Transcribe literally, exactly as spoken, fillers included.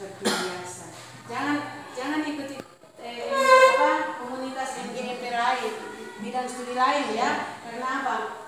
seperti biasa. Jangan jangan ikuti eh, apa komunitas M G M P lain, bidang studi lain ya. Karena apa?